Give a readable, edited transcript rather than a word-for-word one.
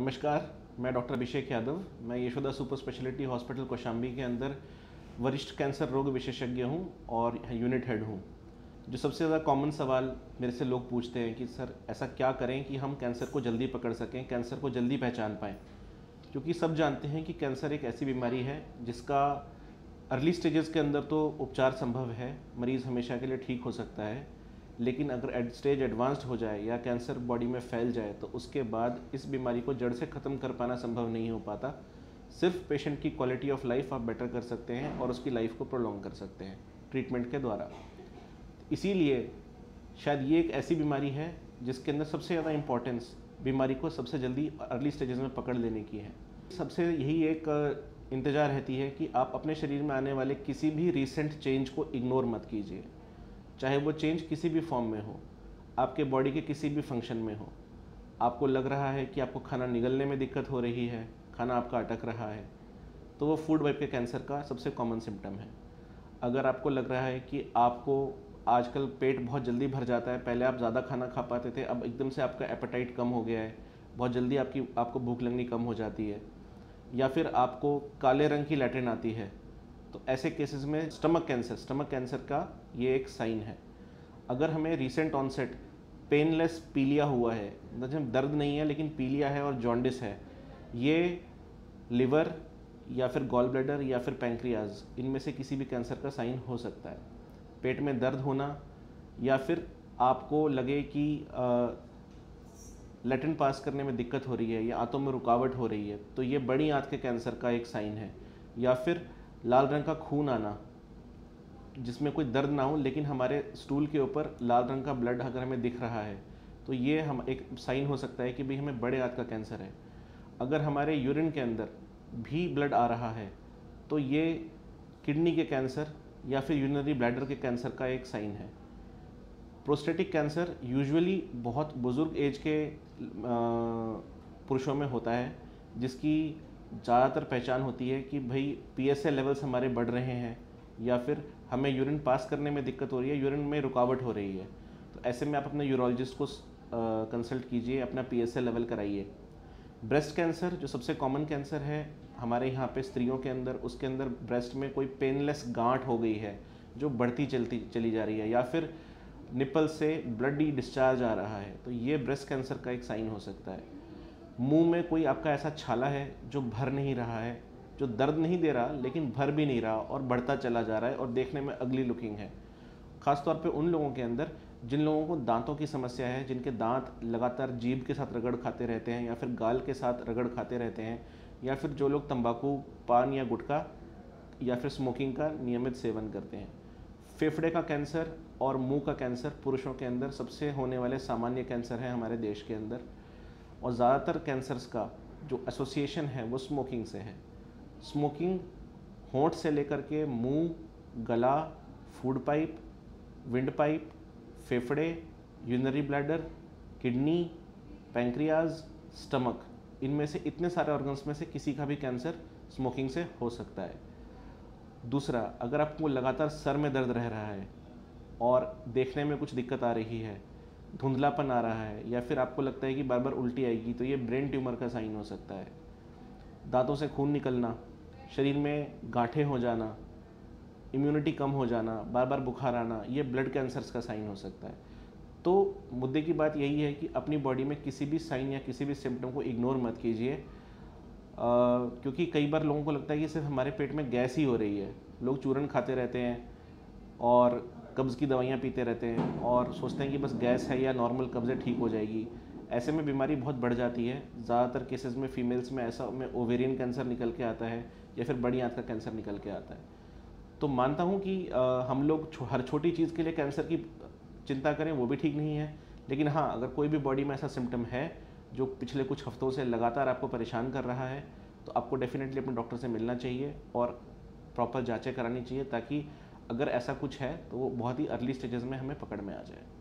नमस्कार, मैं डॉक्टर अभिषेक यादव। मैं Yashoda super speciality hospital Kaushambi के अंदर वरिष्ठ कैंसर रोग विशेषज्ञ हूं और यूनिट हेड हूं। जो सबसे ज़्यादा कॉमन सवाल मेरे से लोग पूछते हैं कि सर ऐसा क्या करें कि हम कैंसर को जल्दी पकड़ सकें, कैंसर को जल्दी पहचान पाएँ। क्योंकि सब जानते हैं कि कैंसर एक ऐसी बीमारी है जिसका अर्ली स्टेजेस के अंदर तो उपचार संभव है, मरीज़ हमेशा के लिए ठीक हो सकता है। लेकिन अगर स्टेज एडवांस्ड हो जाए या कैंसर बॉडी में फैल जाए तो उसके बाद इस बीमारी को जड़ से ख़त्म कर पाना संभव नहीं हो पाता। सिर्फ पेशेंट की क्वालिटी ऑफ लाइफ आप बेटर कर सकते हैं और उसकी लाइफ को प्रोलॉन्ग कर सकते हैं ट्रीटमेंट के द्वारा। इसीलिए शायद ये एक ऐसी बीमारी है जिसके अंदर सबसे ज़्यादा इम्पोर्टेंस बीमारी को सबसे जल्दी अर्ली स्टेजेस में पकड़ लेने की है। सबसे यही एक इंतज़ार रहती है कि आप अपने शरीर में आने वाले किसी भी रीसेंट चेंज को इग्नोर मत कीजिए, चाहे वो चेंज किसी भी फॉर्म में हो, आपके बॉडी के किसी भी फंक्शन में हो। आपको लग रहा है कि आपको खाना निगलने में दिक्कत हो रही है, खाना आपका अटक रहा है, तो वो फूड वाइप के कैंसर का सबसे कॉमन सिम्टम है। अगर आपको लग रहा है कि आपको आजकल पेट बहुत जल्दी भर जाता है, पहले आप ज़्यादा खाना खा पाते थे, अब एकदम से आपका एपेटाइट कम हो गया है, बहुत जल्दी आपको भूख लगनी कम हो जाती है, या फिर आपको काले रंग की लैट्रिन आती है, तो ऐसे केसेस में स्टमक कैंसर का ये एक साइन है। अगर हमें रीसेंट ऑनसेट पेनलेस पीलिया हुआ है, मतलब दर्द नहीं है लेकिन पीलिया है और जॉन्डिस है, ये लिवर या फिर गॉल ब्लैडर या फिर पैंक्रियाज, इनमें से किसी भी कैंसर का साइन हो सकता है। पेट में दर्द होना या फिर आपको लगे कि लैट्रिन पास करने में दिक्कत हो रही है या आंतों में रुकावट हो रही है, तो ये बड़ी आंत के कैंसर का एक साइन है। या फिर लाल रंग का खून आना जिसमें कोई दर्द ना हो लेकिन हमारे स्टूल के ऊपर लाल रंग का ब्लड अगर हमें दिख रहा है, तो ये हम एक साइन हो सकता है कि भाई हमें बड़े आंत का कैंसर है। अगर हमारे यूरिन के अंदर भी ब्लड आ रहा है तो ये किडनी के कैंसर या फिर यूरिनरी ब्लैडर के कैंसर का एक साइन है। प्रोस्टेटिक कैंसर यूजुअली बहुत बुजुर्ग एज के पुरुषों में होता है, जिसकी ज़्यादातर पहचान होती है कि भाई PSA लेवल्स हमारे बढ़ रहे हैं या फिर हमें यूरिन पास करने में दिक्कत हो रही है, यूरिन में रुकावट हो रही है। तो ऐसे में आप अपने यूरोलॉजिस्ट को कंसल्ट कीजिए, अपना PSA लेवल कराइए। ब्रेस्ट कैंसर जो सबसे कॉमन कैंसर है हमारे यहाँ पे स्त्रियों के अंदर, उसके अंदर ब्रेस्ट में कोई पेनलेस गांठ हो गई है जो बढ़ती चली जा रही है, या फिर निपल से ब्लडी डिस्चार्ज आ रहा है, तो ये ब्रेस्ट कैंसर का एक साइन हो सकता है। मुंह में कोई आपका ऐसा छाला है जो भर नहीं रहा है, जो दर्द नहीं दे रहा लेकिन भर भी नहीं रहा और बढ़ता चला जा रहा है और देखने में अगली लुकिंग है। ख़ासतौर पे उन लोगों के अंदर जिन लोगों को दांतों की समस्या है, जिनके दांत लगातार जीभ के साथ रगड़ खाते रहते हैं या फिर गाल के साथ रगड़ खाते रहते हैं, या फिर जो लोग तंबाकू, पान या गुटखा या फिर स्मोकिंग का नियमित सेवन करते हैं। फेफड़े का कैंसर और मुंह का कैंसर पुरुषों के अंदर सबसे होने वाले सामान्य कैंसर हैं हमारे देश के अंदर, और ज़्यादातर कैंसर्स का जो एसोसिएशन है वो स्मोकिंग से है। स्मोकिंग होंठ से लेकर के मुंह, गला, फूड पाइप, विंड पाइप, फेफड़े, urinary bladder, kidney, pancreas, stomach, इनमें से इतने सारे ऑर्गन्स में से किसी का भी कैंसर स्मोकिंग से हो सकता है। दूसरा, अगर आपको लगातार सर में दर्द रह रहा है और देखने में कुछ दिक्कत आ रही है, धुंधलापन आ रहा है, या फिर आपको लगता है कि बार बार उल्टी आएगी, तो ये ब्रेन ट्यूमर का साइन हो सकता है। दांतों से खून निकलना, शरीर में गांठें हो जाना, इम्यूनिटी कम हो जाना, बार बार बुखार आना, ये ब्लड कैंसर्स का साइन हो सकता है। तो मुद्दे की बात यही है कि अपनी बॉडी में किसी भी साइन या किसी भी सिम्टम को इग्नोर मत कीजिए, क्योंकि कई बार लोगों को लगता है कि सिर्फ हमारे पेट में गैस ही हो रही है। लोग चूरन खाते रहते हैं और कब्ज़ की दवाइयाँ पीते रहते हैं और सोचते हैं कि बस गैस है या नॉर्मल कब्ज़ है, ठीक हो जाएगी। ऐसे में बीमारी बहुत बढ़ जाती है। ज़्यादातर केसेस में फीमेल्स में ऐसा में ओवेरियन कैंसर निकल के आता है या फिर बड़ी आंत का कैंसर निकल के आता है। तो मानता हूँ कि हम लोग हर छोटी चीज़ के लिए कैंसर की चिंता करें वो भी ठीक नहीं है, लेकिन हाँ, अगर कोई भी बॉडी में ऐसा सिम्टम है जो पिछले कुछ हफ्तों से लगातार आपको परेशान कर रहा है, तो आपको डेफिनेटली अपने डॉक्टर से मिलना चाहिए और प्रॉपर जांचें करानी चाहिए, ताकि अगर ऐसा कुछ है तो वो बहुत ही अर्ली स्टेजेस में हमें पकड़ में आ जाए।